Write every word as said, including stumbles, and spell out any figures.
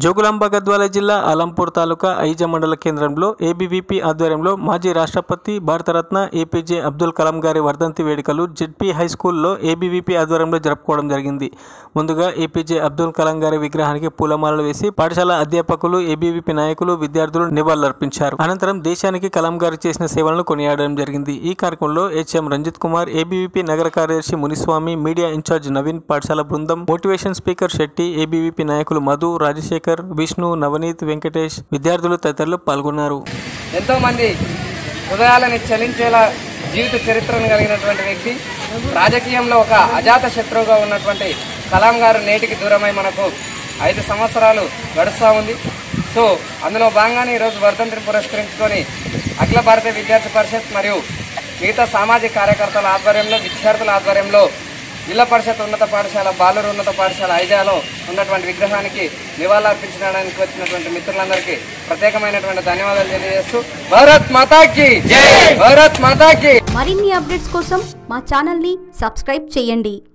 జోగులాంబ గద్వాల జిల్లా అలంపూర్ తాలూకా ఐజ మండల కేంద్రంలో ఏబీవీపీ ఆధ్వర్యంలో మాజీ రాష్ట్రపతి భారతరత్న ఏపీజే అబ్దుల్ కలాం గారి వర్ధంతి వేడుకలు జెడ్పీ హై స్కూల్లో ఏబీవీపీ ఆధ్వర్యంలో జరుపుకోవడం జరిగింది. ముందుగా ఏపీజే అబ్దుల్ కలాం గారి విగ్రహానికి పూలమాలలు వేసి పాఠశాల అధ్యాపకులు, ఏబీవీపీ నాయకులు, విద్యార్థులు నివాళులర్పించారు. అనంతరం దేశానికి కలాం గారు చేసిన సేవలను కొనియాడడం జరిగింది. ఈ కార్యక్రమంలో హెచ్ఎం రంజిత్ కుమార్, ఏబీవీపీ నగర కార్యదర్శి మునిస్వామి, మీడియా ఇన్ఛార్జ్ నవీన్, పాఠశాల బృందం, మోటివేషన్ స్పీకర్ శెట్టి, ఏబీవీపీ నాయకులు మధు, రాజశేఖర్, విష్ణు, నవనీత్, వెంకటేష్, విద్యార్థులు తదితరులు పాల్గొన్నారు. ఎంతో మంది హృదయాలని చలించేలా జీవిత చరిత్రను కలిగినటువంటి వ్యక్తి, రాజకీయంలో ఒక అజాత శత్రువుగా ఉన్నటువంటి కలాం గారు నేటికి దూరమై మనకు ఐదు సంవత్సరాలు గడుస్తూ ఉంది. సో అందులో భాగంగానే ఈరోజు వర్ధంతిని పురస్కరించుకొని అఖిల భారతీయ విద్యార్థి పరిషత్ మరియు మిగతా సామాజిక కార్యకర్తల ఆధ్వర్యంలో, విద్యార్థుల ఆధ్వర్యంలో జిల్లా పరిషత్ ఉన్నత పాఠశాల, బాలూరు ఉన్నత పాఠశాల ఐజాలో ఉన్నటువంటి విగ్రహానికి నివాళులర్పించడానికి వచ్చినటువంటి మిత్రులందరికీ ప్రత్యేకమైనటువంటి ధన్యవాదాలు తెలియజేస్తూ భారత్ మాతాకి జై, భారత్ మాతాకి. మరిన్ని అప్డేట్స్ కోసం మా ఛానల్ ని సబ్స్క్రైబ్ చేయండి.